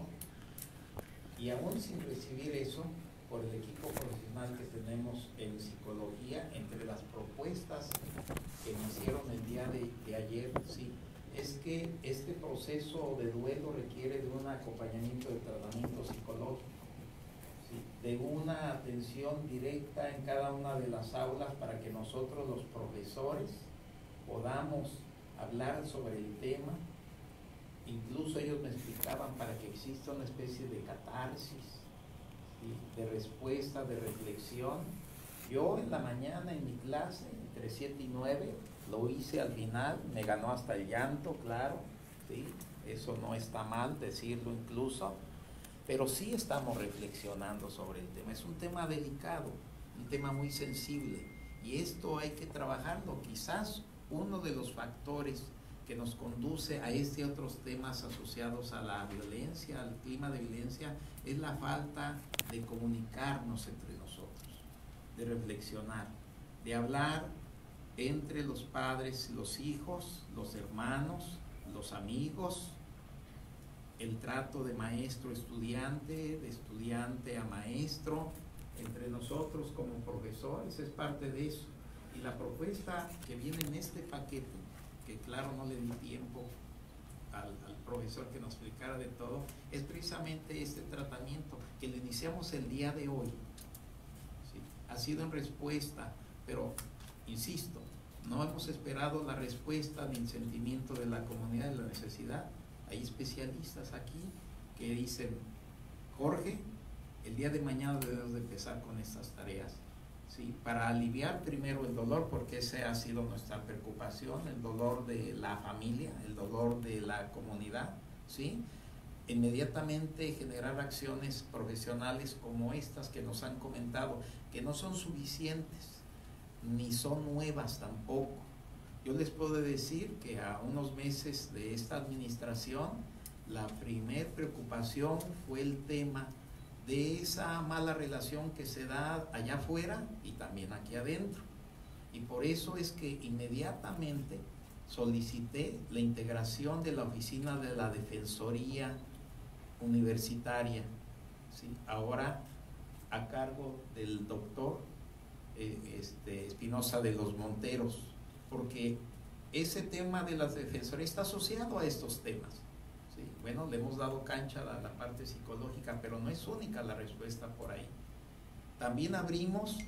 y aún sin recibir eso, por el equipo profesional que tenemos en psicología, entre las propuestas que me hicieron el día de, de ayer, sí, es que este proceso de duelo requiere de un acompañamiento de tratamiento psicológico, ¿sí? De una atención directa en cada una de las aulas para que nosotros los profesores podamos hablar sobre el tema. Incluso ellos me explicaban para que exista una especie de catarsis, ¿sí? De respuesta, de reflexión. Yo en la mañana en mi clase, entre siete y nueve, lo hice al final, me ganó hasta el llanto, claro, ¿sí? Eso no está mal decirlo incluso, pero sí estamos reflexionando sobre el tema. Es un tema delicado, un tema muy sensible, y esto hay que trabajarlo. Quizás uno de los factores que nos conduce a este y otros temas asociados a la violencia, al clima de violencia, es la falta de comunicarnos entre nosotros, de reflexionar, de hablar entre los padres, los hijos, los hermanos, los amigos, el trato de maestro-estudiante, de estudiante a maestro, entre nosotros como profesores, es parte de eso. Y la propuesta que viene en este paquete, que claro no le di tiempo al, al profesor que nos explicara de todo, es precisamente este tratamiento que lo iniciamos el día de hoy, ¿sí? Ha sido en respuesta, pero insisto, no hemos esperado la respuesta ni el sentimiento de la comunidad de la necesidad. Hay especialistas aquí que dicen, Jorge, el día de mañana debemos de empezar con estas tareas, ¿sí? Para aliviar primero el dolor, porque esa ha sido nuestra preocupación, el dolor de la familia, el dolor de la comunidad, ¿sí? Inmediatamente generar acciones profesionales como estas que nos han comentado, que no son suficientes, ni son nuevas tampoco. Yo les puedo decir que a unos meses de esta administración, la primer preocupación fue el tema de esa mala relación que se da allá afuera y también aquí adentro. Y por eso es que inmediatamente solicité la integración de la oficina de la Defensoría Universitaria, ¿sí? Ahora a cargo del doctor eh, este, Espinosa de los Monteros, porque ese tema de las defensorías está asociado a estos temas, ¿sí? Bueno, le hemos dado cancha a la parte psicológica, pero no es única la respuesta por ahí. También abrimos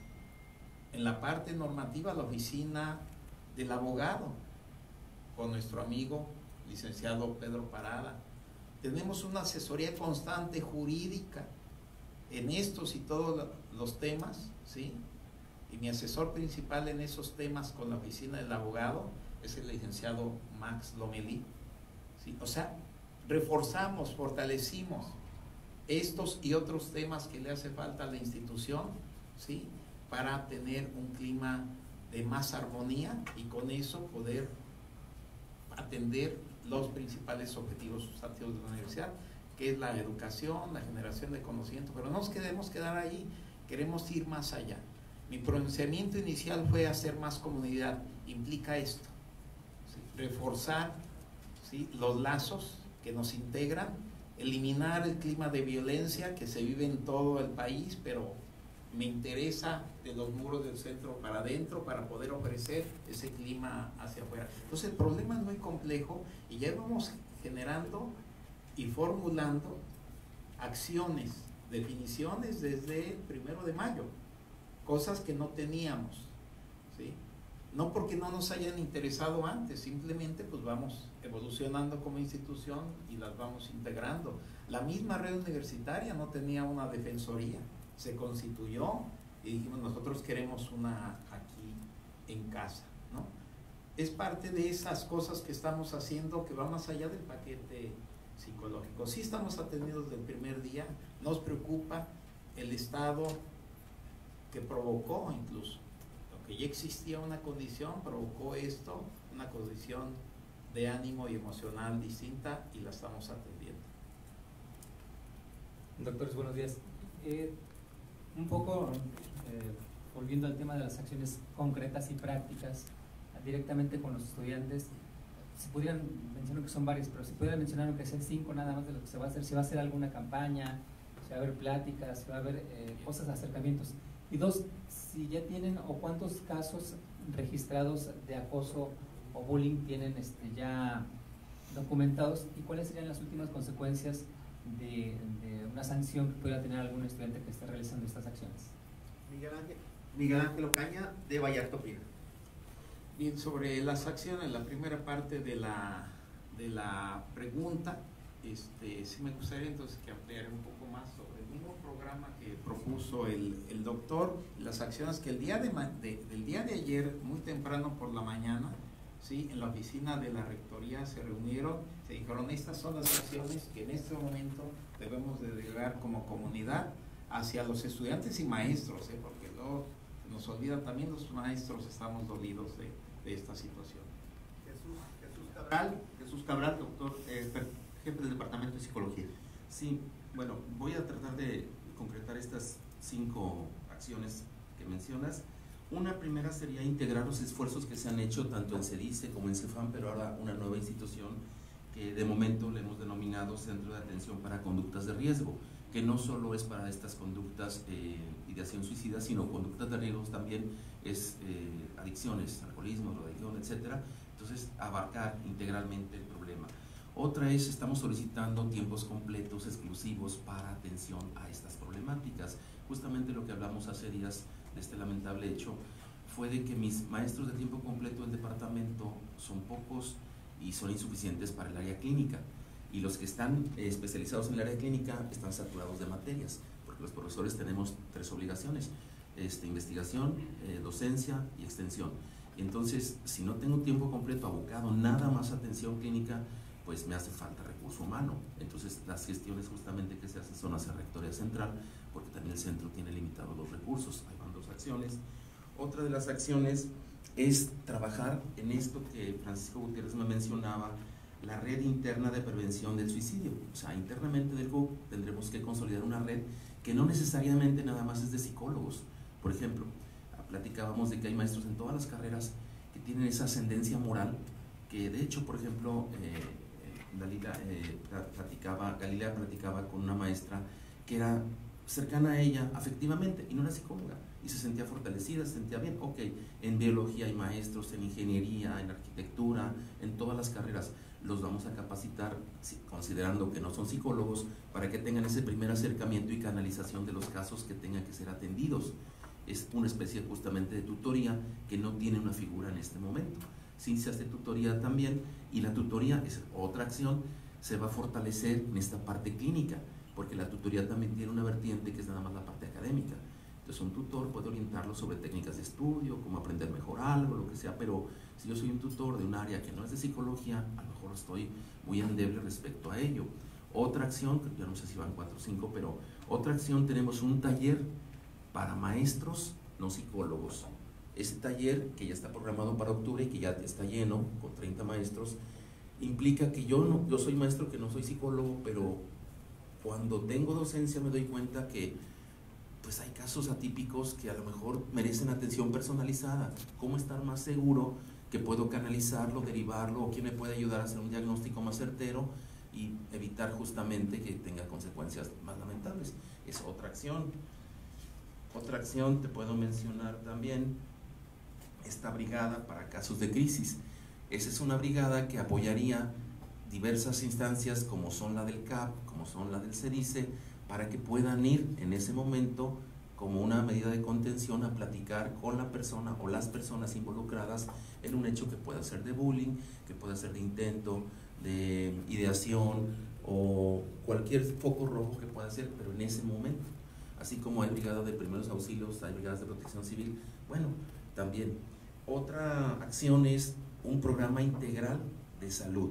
en la parte normativa la oficina del abogado con nuestro amigo licenciado Pedro Parada. Tenemos una asesoría constante jurídica en estos y todos los temas, ¿sí? Y mi asesor principal en esos temas con la oficina del abogado es el licenciado Max Lomelí, ¿sí? O sea, reforzamos, fortalecimos estos y otros temas que le hace falta a la institución, ¿sí? Para tener un clima de más armonía y con eso poder atender los principales objetivos sustantivos de la universidad, que es la educación, la generación de conocimiento, pero no nos queremos quedar ahí, queremos ir más allá. Mi pronunciamiento inicial fue hacer más comunidad, implica esto, ¿sí? Reforzar, ¿sí? Los lazos que nos integran, eliminar el clima de violencia que se vive en todo el país, pero me interesa de los muros del centro para adentro para poder ofrecer ese clima hacia afuera. Entonces el problema es muy complejo y ya vamos generando y formulando acciones, definiciones desde el primero de mayo, cosas que no teníamos, ¿sí? No porque no nos hayan interesado antes, simplemente pues vamos evolucionando como institución y las vamos integrando. La misma red universitaria no tenía una defensoría, se constituyó y dijimos nosotros queremos una aquí en casa, ¿no? Es parte de esas cosas que estamos haciendo que va más allá del paquete psicológico. Sí estamos atendidos desde el primer día, nos preocupa el estado que provocó incluso, aunque ya existía una condición, provocó esto, una condición de ánimo y emocional distinta y la estamos atendiendo. Doctores, buenos días. Eh, un poco eh, volviendo al tema de las acciones concretas y prácticas, directamente con los estudiantes, si pudieran mencionar que son varias, pero si pudieran mencionar que sean cinco nada más de lo que se va a hacer, si va a hacer alguna campaña, si va a haber pláticas, si va a haber eh, cosas, acercamientos. Y dos, si ya tienen o cuántos casos registrados de acoso o bullying tienen este, ya documentados y cuáles serían las últimas consecuencias de, de una sanción que pudiera tener algún estudiante que esté realizando estas acciones. Miguel Ángel, Miguel Ángel Ocaña, de Vallarta Opina. Bien, sobre las acciones, la primera parte de la, de la pregunta, este, sí me gustaría entonces que ampliara un poco más sobre el mismo programa que propuso el, el doctor, las acciones que el día de, de, del día de ayer, muy temprano por la mañana, sí, en la oficina de la rectoría se reunieron, se dijeron estas son las acciones que en este momento debemos de delegar como comunidad hacia los estudiantes y maestros, ¿eh? Porque luego nos olvida también los maestros, estamos dolidos de, de esta situación. Jesús, Jesús Cabral, Jesús Cabral, doctor, eh, jefe del Departamento de Psicología. Sí, bueno, voy a tratar de concretar estas cinco acciones que mencionas. Una primera sería integrar los esfuerzos que se han hecho tanto en CEDICE como en CEFAM, pero ahora una nueva institución que de momento le hemos denominado Centro de Atención para Conductas de Riesgo, que no solo es para estas conductas eh, ideación suicida, sino conductas de riesgo también es eh, adicciones, alcoholismo, drogadicción, etcétera. Entonces, abarcar integralmente el problema. Otra es, estamos solicitando tiempos completos exclusivos para atención a estas problemáticas. Justamente lo que hablamos hace días de este lamentable hecho fue de que mis maestros de tiempo completo del departamento son pocos y son insuficientes para el área clínica. Y los que están eh, especializados en el área clínica están saturados de materias, porque los profesores tenemos tres obligaciones, este, investigación, eh, docencia y extensión. Entonces, si no tengo tiempo completo abocado nada más a atención clínica, pues me hace falta recurso humano. Entonces, las gestiones justamente que se hacen son hacia Rectoría Central, porque también el centro tiene limitados los recursos. Ahí van dos acciones. Otra de las acciones es trabajar en esto que Francisco Gutiérrez me mencionaba, la red interna de prevención del suicidio. O sea, internamente del G U C tendremos que consolidar una red que no necesariamente nada más es de psicólogos. Por ejemplo, platicábamos de que hay maestros en todas las carreras que tienen esa ascendencia moral, que de hecho, por ejemplo, eh, Dalila, eh, platicaba, Galilea platicaba con una maestra que era cercana a ella afectivamente y no era psicóloga y se sentía fortalecida, se sentía bien. Ok, en biología hay maestros, en ingeniería, en arquitectura, en todas las carreras. Los vamos a capacitar considerando que no son psicólogos para que tengan ese primer acercamiento y canalización de los casos que tengan que ser atendidos. Es una especie justamente de tutoría que no tiene una figura en este momento. Sí se hace tutoría también, y la tutoría es otra acción, se va a fortalecer en esta parte clínica, porque la tutoría también tiene una vertiente que es nada más la parte académica. Entonces un tutor puede orientarlo sobre técnicas de estudio, cómo aprender mejor algo, lo que sea, pero si yo soy un tutor de un área que no es de psicología, a lo mejor estoy muy endeble respecto a ello. Otra acción, yo no sé si van cuatro o cinco, pero otra acción, tenemos un taller para maestros no psicólogos. Ese taller, que ya está programado para octubre y que ya está lleno, con treinta maestros, implica que yo, no, yo soy maestro que no soy psicólogo, pero cuando tengo docencia me doy cuenta que pues hay casos atípicos que a lo mejor merecen atención personalizada. ¿Cómo estar más seguro que puedo canalizarlo, derivarlo, o quién me puede ayudar a hacer un diagnóstico más certero y evitar justamente que tenga consecuencias más lamentables? Es otra acción. Otra acción, te puedo mencionar también esta brigada para casos de crisis. Esa es una brigada que apoyaría diversas instancias como son la del C A P, como son la del CEDICE, para que puedan ir en ese momento como una medida de contención a platicar con la persona o las personas involucradas en un hecho que pueda ser de bullying, que pueda ser de intento, de ideación o cualquier foco rojo que pueda ser, pero en ese momento. Así como hay brigadas de primeros auxilios, hay brigadas de protección civil. Bueno, también otra acción es un programa integral de salud,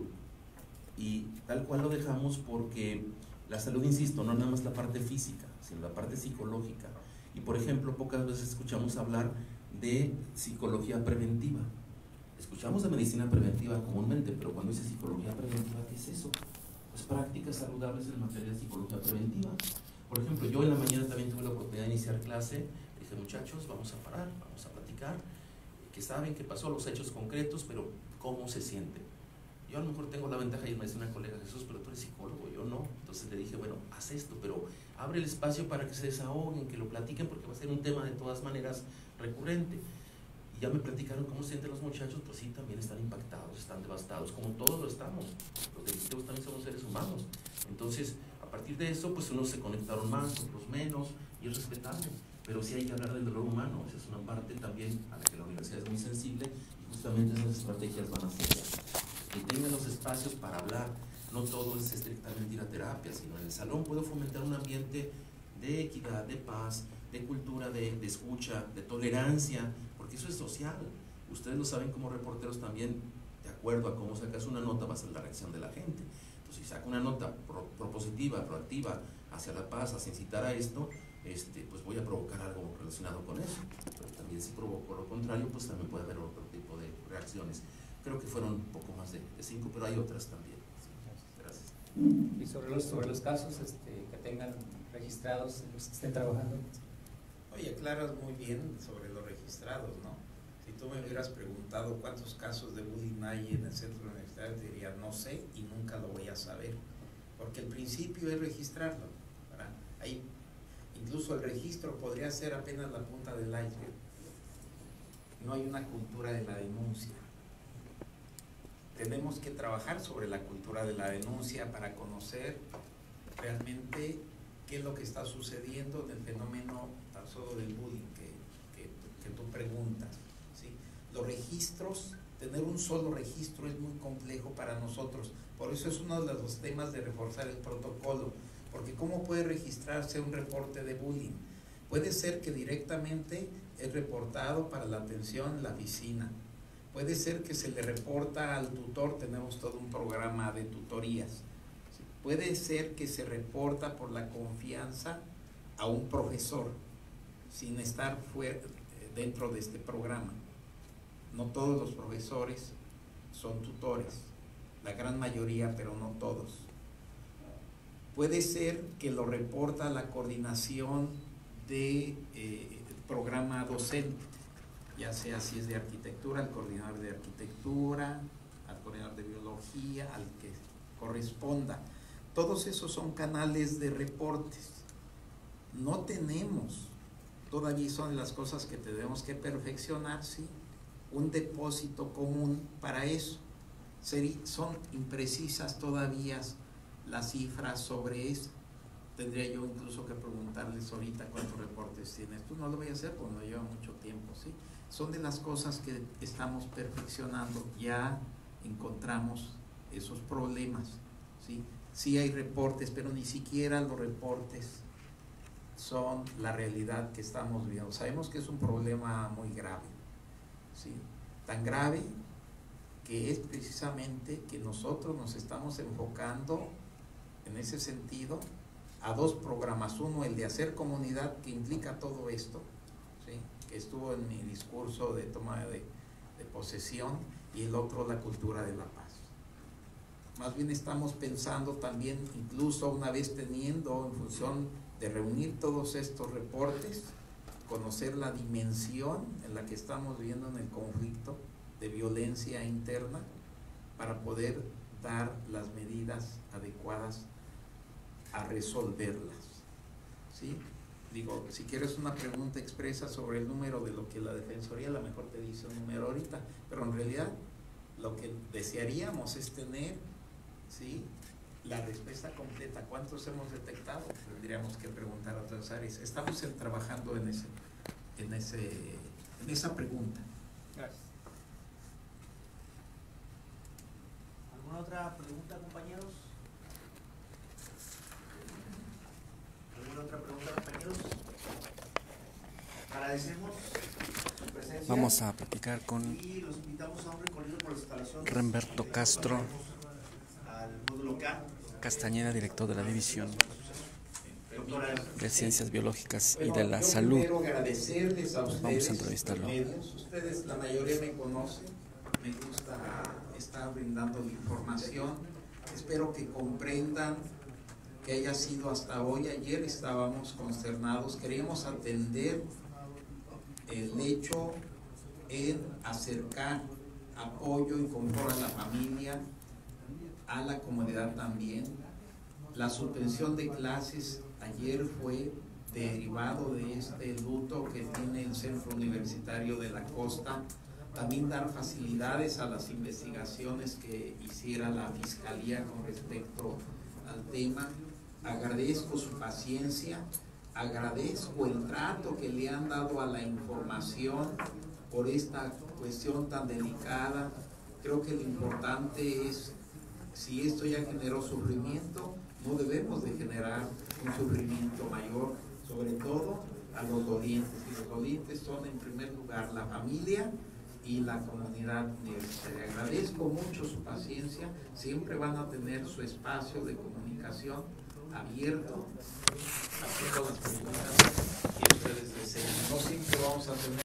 y tal cual lo dejamos porque la salud, insisto, no nada más la parte física, sino la parte psicológica. Y por ejemplo, pocas veces escuchamos hablar de psicología preventiva. Escuchamos de medicina preventiva comúnmente, pero cuando dice psicología preventiva, ¿qué es eso? Pues prácticas saludables en materia de psicología preventiva. Por ejemplo, yo en la mañana también tuve la oportunidad de iniciar clase, dije, muchachos, vamos a parar, vamos a platicar, que saben que pasó los hechos concretos, pero ¿cómo se sienten? Yo a lo mejor tengo la ventaja, y me dice una colega, Jesús, pero tú eres psicólogo, yo no. Entonces le dije, bueno, haz esto, pero abre el espacio para que se desahoguen, que lo platiquen, porque va a ser un tema de todas maneras recurrente. Y ya me platicaron cómo se sienten los muchachos, pues sí, también están impactados, están devastados, como todos lo estamos. Los delictivos también somos seres humanos. Entonces, a partir de eso, pues unos se conectaron más, otros menos, y es respetable. Pero sí hay que hablar del dolor humano, esa es una parte también a la que la universidad es muy sensible, y justamente esas estrategias van a ser que tengan los espacios para hablar. No todo es estrictamente ir a terapia, sino en el salón puedo fomentar un ambiente de equidad, de paz, de cultura, de, de escucha, de tolerancia, porque eso es social. Ustedes lo saben como reporteros también, de acuerdo a cómo sacas una nota va a ser la reacción de la gente. Entonces, si saco una nota pro, propositiva, proactiva, hacia la paz, hacia incitar a esto, este, pues voy a provocar algo relacionado con eso. Pero también si provoco lo contrario, pues también puede haber otro tipo de reacciones. Creo que fueron un poco más de, de cinco, pero hay otras también. Gracias. Y sobre los, sobre los casos este, que tengan registrados, los que estén trabajando. Oye, aclaras muy bien sobre los registrados, ¿no? Si tú me hubieras preguntado cuántos casos de bullying hay en el centro universitario, te diría no sé y nunca lo voy a saber, porque el principio es registrarlo, ¿verdad? Ahí, incluso el registro podría ser apenas la punta del iceberg. No hay una cultura de la denuncia. Tenemos que trabajar sobre la cultura de la denuncia para conocer realmente qué es lo que está sucediendo en el fenómeno tan solo del bullying que, que, que tú preguntas, ¿sí? Los registros, tener un solo registro es muy complejo para nosotros, por eso es uno de los temas de reforzar el protocolo, porque ¿cómo puede registrarse un reporte de bullying? Puede ser que directamente es reportado para la atención en la oficina, puede ser que se le reporta al tutor, tenemos todo un programa de tutorías. Puede ser que se reporta por la confianza a un profesor, sin estar fuera, dentro de este programa. No todos los profesores son tutores, la gran mayoría, pero no todos. Puede ser que lo reporta la coordinación del de, eh, programa docente, ya sea si es de arquitectura, al coordinador de arquitectura, al coordinador de biología, al que corresponda. Todos esos son canales de reportes. No tenemos, todavía son las cosas que tenemos que perfeccionar, ¿sí? Un depósito común para eso. Son imprecisas todavía las cifras sobre eso. Tendría yo incluso que preguntarles ahorita cuántos reportes tienes. Tú no lo voy a hacer porque no lleva mucho tiempo, ¿sí? Son de las cosas que estamos perfeccionando. Ya encontramos esos problemas, ¿sí? Sí hay reportes, pero ni siquiera los reportes son la realidad que estamos viendo. Sabemos que es un problema muy grave, ¿sí? Tan grave que es precisamente que nosotros nos estamos enfocando en ese sentido a dos programas. Uno, el de hacer comunidad, que implica todo esto, ¿sí? Que estuvo en mi discurso de toma de, de posesión, y el otro, la cultura de la paz. Más bien estamos pensando también, incluso una vez teniendo, en función de reunir todos estos reportes, conocer la dimensión en la que estamos viviendo en el conflicto de violencia interna, para poder dar las medidas adecuadas a resolverlas, ¿sí? Digo, si quieres una pregunta expresa sobre el número de lo que la Defensoría, a lo mejor te dice un número ahorita, pero en realidad lo que desearíamos es tener, ¿sí?, la respuesta completa. ¿Cuántos hemos detectado? Tendríamos que preguntar a otras áreas. Estamos en, trabajando en ese, en ese, en esa pregunta. Gracias. ¿Alguna otra pregunta, compañeros? ¿Alguna otra pregunta, compañeros? Agradecemos su presencia. Vamos a platicar con y los invitamos a un recorrido por las instalaciones. Remberto Castro Al módulo K. Castañeda, director de la División de Ciencias Biológicas y Bueno, de la yo Salud. Quiero agradecerles a ustedes. Vamos a entrevistarlo. Medios. Ustedes, la mayoría me conocen, me gusta estar brindando la información. Espero que comprendan que haya sido hasta hoy. Ayer estábamos consternados, queríamos atender el hecho en acercar apoyo y confort a la familia, a la comunidad también. La suspensión de clases ayer fue derivado de este luto que tiene el Centro Universitario de la Costa. También dar facilidades a las investigaciones que hiciera la Fiscalía con respecto al tema. Agradezco su paciencia, agradezco el trato que le han dado a la información por esta cuestión tan delicada. Creo que lo importante es, si esto ya generó sufrimiento, no debemos de generar un sufrimiento mayor, sobre todo a los dolientes. Y los dolientes son en primer lugar la familia y la comunidad universitaria. Agradezco mucho su paciencia, siempre van a tener su espacio de comunicación abierto, haciendo las preguntas que ustedes deseen. No siempre vamos a tener